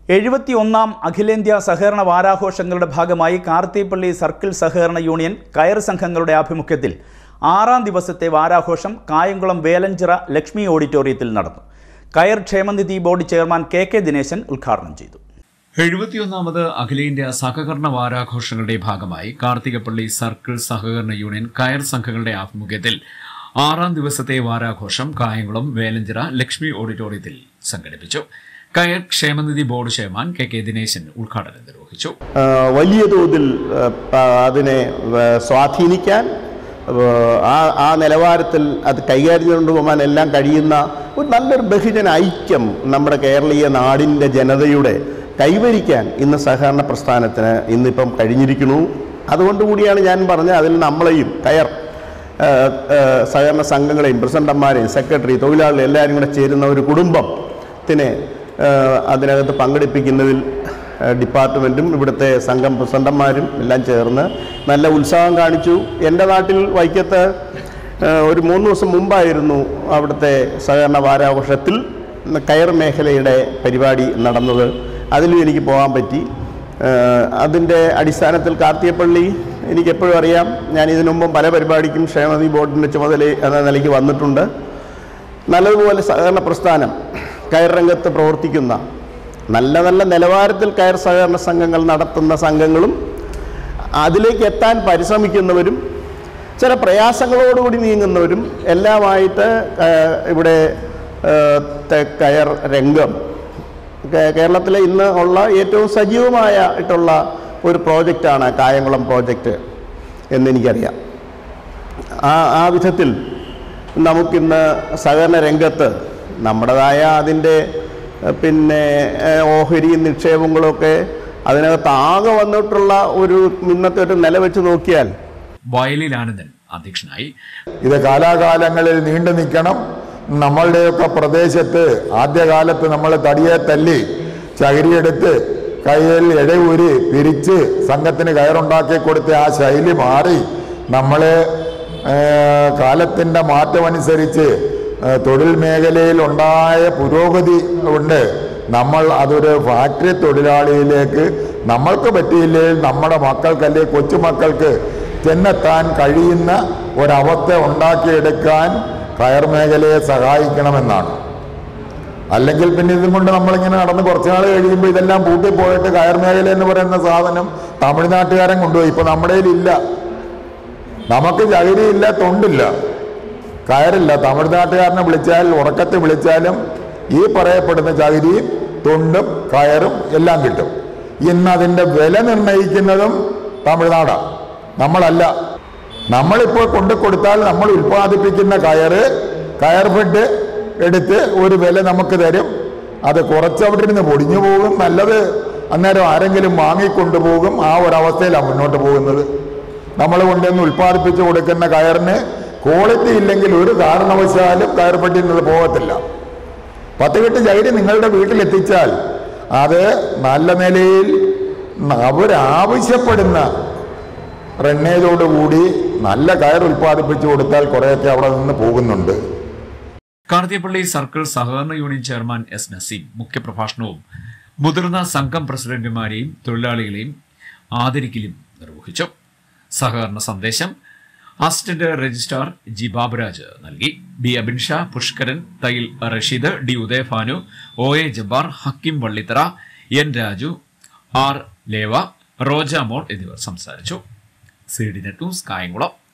71ാം അഖിലേന്ത്യാ സഹകരണ വാരാഘോഷങ്ങളുടെ ഭാഗമായി കാർത്തിപ്പള്ളി സർക്കിൾ സഹകരണ യൂണിയൻ കയർ സംഘങ്ങളുടെ ആഭിമുഖ്യത്തിൽ 6ാം ദിവസത്തെ വാരാഘോഷം കായംകുളം വേലഞ്ചിറ ലക്ഷ്മി ഓഡിറ്റോറിയത്തിൽ നടന്നു. കയർ ക്ഷേമനിധി ബോർഡ് ചെയർമാൻ കെ ദിനേശൻ ഉദ്ഘാടനം ചെയ്തു. 71ാമത് അഖിലേന്ത്യാ സഹകരണ വാരാഘോഷങ്ങളുടെ ഭാഗമായി കാർത്തികപ്പള്ളി സർക്കിൾ സഹകരണ യൂണിയൻ കയർ സംഘങ്ങളുടെ ആഭിമുഖ്യത്തിൽ 6ാം ദിവസത്തെ വാരാഘോഷം കായംകുളം വേലഞ്ചിറ ലക്ഷ്മി ഓഡിറ്റോറിയത്തിൽ സംഘടിപ്പിച്ചു. കയർ ക്ഷേമനിധി ബോർഡ് ചെയർമാൻ കെ ദിനേശൻ ഉദ്ഘാടനം നിർവഹിച്ചു. വലിയ തോതിൽ അതിനെ സ്വാധീനിക്കാൻ ആ നിലവാരത്തിൽ അത് കൈകാര്യം കൊണ്ടുപോകാൻ എല്ലാം കഴിയുന്ന ഒരു നല്ലൊരു ബഹുജന ഐക്യം നമ്മുടെ കേരളീയ നാടിൻ്റെ ജനതയുടെ കൈവരിക്കാൻ ഇന്ന് സഹകരണ പ്രസ്ഥാനത്തിന് ഇന്നിപ്പം കഴിഞ്ഞിരിക്കുന്നു. അതുകൊണ്ടുകൂടിയാണ് ഞാൻ പറഞ്ഞത്, അതിൽ നമ്മളെയും കയർ സഹകരണ സംഘങ്ങളെയും പ്രസിഡന്റന്മാരെയും സെക്രട്ടറി തൊഴിലാളികൾ എല്ലാവരും കൂടെ ചേരുന്ന ഒരു കുടുംബത്തിനെ അതിനകത്ത് പങ്കെടുപ്പിക്കുന്നതിൽ ഡിപ്പാർട്ട്മെൻറ്റും ഇവിടുത്തെ സംഘം പ്രസിഡന്റന്മാരും എല്ലാം ചേർന്ന് നല്ല ഉത്സാഹം കാണിച്ചു. എൻ്റെ നാട്ടിൽ വൈക്കത്ത് ഒരു 3 ദിവസം മുമ്പായിരുന്നു അവിടുത്തെ സഹകരണ വാരാഘോഷത്തിൽ കയർ മേഖലയുടെ പരിപാടി നടന്നത്. അതിലും എനിക്ക് പോകാൻ പറ്റി. അതിൻ്റെ അടിസ്ഥാനത്തിൽ കാർത്തികപ്പള്ളി എനിക്കെപ്പോഴും അറിയാം. ഞാൻ ഇതിനു മുമ്പ് പല പരിപാടിക്കും ക്ഷേമനിധി ബോർഡിൻ്റെ ചുമതല എന്ന നിലയ്ക്ക് വന്നിട്ടുണ്ട്. നല്ലതുപോലെ സഹകരണ പ്രസ്ഥാനം കയർ രംഗത്ത് പ്രവർത്തിക്കുന്ന നല്ല നിലവാരത്തിൽ കയർ സഹകരണ സംഘങ്ങൾ നടത്തുന്ന സംഘങ്ങളും അതിലേക്ക് എത്താൻ പരിശ്രമിക്കുന്നവരും ചില പ്രയാസങ്ങളോടുകൂടി നീങ്ങുന്നവരും എല്ലാമായിട്ട് ഇവിടെ കയർ രംഗം കേരളത്തിലെ ഇന്ന് ഉള്ള ഏറ്റവും സജീവമായിട്ടുള്ള ഒരു പ്രോജക്റ്റാണ് കായംകുളം പ്രോജക്റ്റ് എന്നെനിക്കറിയാം. ആ വിധത്തിൽ നമുക്കിന്ന് സഹകരണ രംഗത്ത് നമ്മുടേതായ അതിൻ്റെ ഓഹരി നിക്ഷേപങ്ങളൊക്കെ അതിനകത്ത് ആകെ വന്നിട്ടുള്ള ഒരു ഇന്നത്തെ ഒരു നില വെച്ച് നോക്കിയാൽ വയലിൽ ആനന്ദൻ അധ്യക്ഷനായി. ഇത് കാലാകാലങ്ങളിൽ നീണ്ടു നിൽക്കണം. നമ്മളുടെയൊക്കെ പ്രദേശത്ത് ആദ്യകാലത്ത് നമ്മൾ തടിയെ തല്ലി ചകിരിയെടുത്ത് കയ്യിൽ ഇഴയൂരി പിരിച്ച് സംഘത്തിന് കയറുണ്ടാക്കി കൊടുത്ത ആ ശൈലി മാറി നമ്മൾ കാലത്തിൻ്റെ മാറ്റമനുസരിച്ച് തൊഴിൽ മേഖലയിൽ ഉണ്ടായ പുരോഗതി കൊണ്ട് നമ്മൾ അതൊരു ഫാക്ടറി തൊഴിലാളിയിലേക്ക് നമ്മൾക്ക് പറ്റിയില്ലെങ്കിൽ നമ്മുടെ മക്കൾക്ക് അല്ലെങ്കിൽ കൊച്ചുമക്കൾക്ക് ചെന്നെത്താൻ കഴിയുന്ന ഒരവസ്ഥ ഉണ്ടാക്കിയെടുക്കാൻ കയർ മേഖലയെ സഹായിക്കണമെന്നാണ്. അല്ലെങ്കിൽ പിന്നെ ഇതും കൊണ്ട് നമ്മളിങ്ങനെ നടന്ന് കുറച്ച് നാൾ കഴിയുമ്പോൾ ഇതെല്ലാം പൂട്ടിപ്പോയിട്ട് കയർ മേഖല എന്ന് പറയുന്ന സാധനം തമിഴ്നാട്ടുകാരൻ കൊണ്ടുപോയി. ഇപ്പോൾ നമ്മുടെ ഇല്ല. നമുക്ക് ചകിരിയില്ല, തൊണ്ടില്ല, കയറില്ല. തമിഴ്നാട്ടുകാരനെ വിളിച്ചാൽ ഉറക്കത്തെ വിളിച്ചാലും ഈ പറയപ്പെടുന്ന ചകിരിയും തൊണ്ടും കയറും എല്ലാം കിട്ടും. ഇന്ന് അതിൻ്റെ വില നിർണ്ണയിക്കുന്നതും തമിഴ്നാടാണ്, നമ്മളല്ല. നമ്മളിപ്പോൾ കൊണ്ടു കൊടുത്താൽ നമ്മൾ ഉൽപ്പാദിപ്പിക്കുന്ന കയർ ഫെഡ് എടുത്ത് ഒരു വില നമുക്ക് തരും. അത് കുറച്ചവിടെ നിന്ന് പൊടിഞ്ഞു പോകും, നല്ലത് അന്നേരം ആരെങ്കിലും വാങ്ങിക്കൊണ്ടുപോകും. ആ ഒരവസ്ഥയിലാണ് മുന്നോട്ട് പോകുന്നത്. നമ്മൾ കൊണ്ടുവന്ന് ഉൽപ്പാദിപ്പിച്ച് കൊടുക്കുന്ന കയറിന് ക്വാളിറ്റി ഇല്ലെങ്കിൽ ഒരു കാരണവശാലും കയർ ഫെഡിൽ നിന്ന് പോകത്തില്ല. 10 കെട്ട് ചകിരി നിങ്ങളുടെ വീട്ടിലെത്തിച്ചാൽ അത് നല്ല നിലയിൽ അവരാവശ്യപ്പെടുന്ന റണ്ണേജോടുകൂടി നല്ല കയർ ഉൽപ്പാദിപ്പിച്ചു കൊടുത്താൽ കുറേയൊക്കെ അവിടെ നിന്ന് പോകുന്നുണ്ട്. കാർത്തികപ്പള്ളി സർക്കിൾ സഹകരണ യൂണിയൻ ചെയർമാൻ എസ് നസീം മുഖ്യപ്രഭാഷണവും മുതിർന്ന സംഘം പ്രസിഡന്റുമാരെയും തൊഴിലാളികളെയും ആദരിക്കലും നിർവഹിച്ചു. സഹകരണ സന്ദേശം അസിസ്റ്റന്റ് രജിസ്ട്രാർ ജി ബാബുരാജ് നൽകി. B Abinsha, Pushkaran, Thail Rasheed, D Udayabhanu, O A Jabbar, Hakkim Vallithara, N Raju, R Leva, Roja Mol എന്നിവർ സംസാരിച്ചു. CDNet news Kayamkulam.